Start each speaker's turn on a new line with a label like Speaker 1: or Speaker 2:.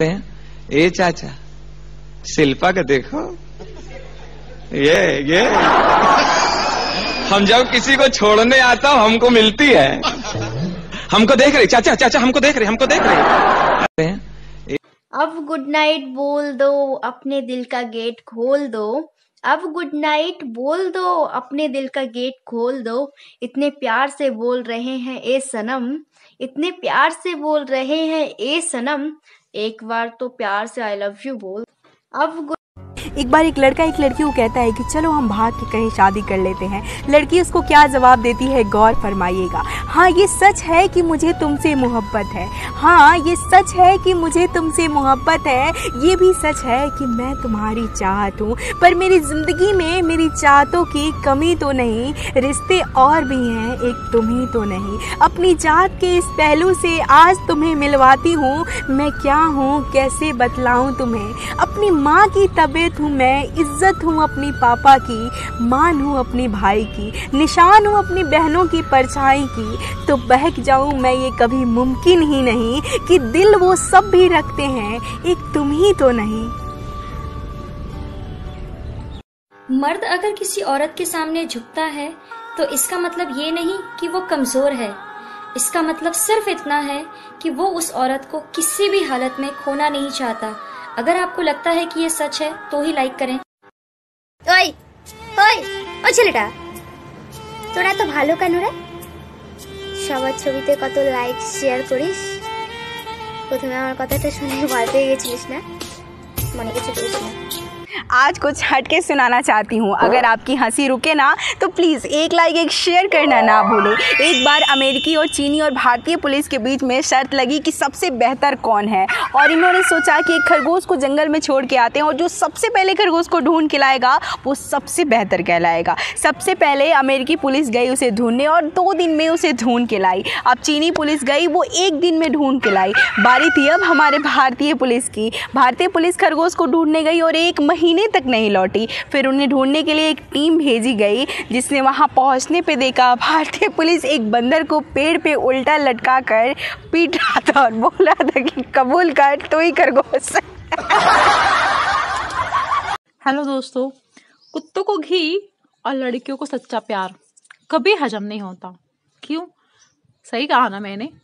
Speaker 1: ए चाचा शिल्पा का देखो, ये हम जब किसी को छोड़ने आता हूं हमको मिलती है, हमको देख रही चाचा, चाचा हमको देख रही।
Speaker 2: अब गुड नाइट बोल दो, अपने दिल का गेट खोल दो। अब गुड नाइट बोल दो, अपने दिल का गेट खोल दो। इतने प्यार से बोल रहे हैं ए सनम, इतने प्यार से बोल रहे हैं ए सनम, एक बार तो प्यार से आई लव यू बोल। अब
Speaker 3: एक बार एक लड़का एक लड़की को कहता है कि चलो हम भाग के कहीं शादी कर लेते हैं। लड़की उसको क्या जवाब देती है, गौर फरमाइएगा। हाँ ये सच है कि मुझे तुमसे मोहब्बत है, हाँ ये सच है कि मुझे तुमसे मोहब्बत है, ये भी सच है कि मैं तुम्हारी चाहत हूँ, पर मेरी ज़िंदगी में मेरी चाहतों की कमी तो नहीं, रिश्ते और भी हैं, एक तुम ही तो नहीं। अपनी चाहत के इस पहलू से आज तुम्हें मिलवाती हूँ, मैं क्या हूँ कैसे बतलाऊँ तुम्हें। अपनी माँ की तबीयत हूँ मैं, इज्जत हूँ अपनी पापा की, मान हूँ अपनी भाई की, निशान हूँ अपनी बहनों की परछाई की। तो बहक जाऊँ मैं ये कभी मुमकिन ही नहीं कि दिल वो सब भी रखते हैं, एक तुम ही तो नहीं।
Speaker 4: मर्द अगर किसी औरत के सामने झुकता है तो इसका मतलब ये नहीं कि वो कमजोर है, इसका मतलब सिर्फ इतना है कि वो उस औरत को किसी भी हालत में खोना नहीं चाहता। अगर आपको लगता है कि ये सच है तो ही लाइक करें।
Speaker 2: ওই ওই ও ছেলেটা, তোরা তো ভালো কেন রে? সবার ছবিতে কত লাইক শেয়ার করিস, প্রথমে আমার কথাটা শুনে ভয় পেয়ে গেছিলিস না? মনে কিছু করিস না।
Speaker 3: आज कुछ हटके सुनाना चाहती हूँ, अगर आपकी हंसी रुके ना तो प्लीज़ एक लाइक एक शेयर करना ना भूलें। एक बार अमेरिकी और चीनी और भारतीय पुलिस के बीच में शर्त लगी कि सबसे बेहतर कौन है, और इन्होंने सोचा कि एक खरगोश को जंगल में छोड़ के आते हैं और जो सबसे पहले खरगोश को ढूंढ के लाएगा वो सबसे बेहतर कहलाएगा। सबसे पहले अमेरिकी पुलिस गई उसे ढूंढने और 2 दिन में उसे ढूंढ के लाई। अब चीनी पुलिस गई, वो 1 दिन में ढूंढ के लाई। बारी थी अब हमारे भारतीय पुलिस की। भारतीय पुलिस खरगोश को ढूंढने गई और 1 महीने तक नहीं लौटी। फिर उन्हें ढूंढने के लिए एक टीम भेजी गई, जिसने वहां पहुंचने पे देखा भारतीय पुलिस एक बंदर को पेड़ पे उल्टा लटका कर पीट रहा था और बोल रहा था कि कबूल कर तो ही खरगोश।
Speaker 5: हेलो दोस्तों, कुत्तों को घी और लड़कियों को सच्चा प्यार कभी हजम नहीं होता। क्यों? सही कहा ना मैंने।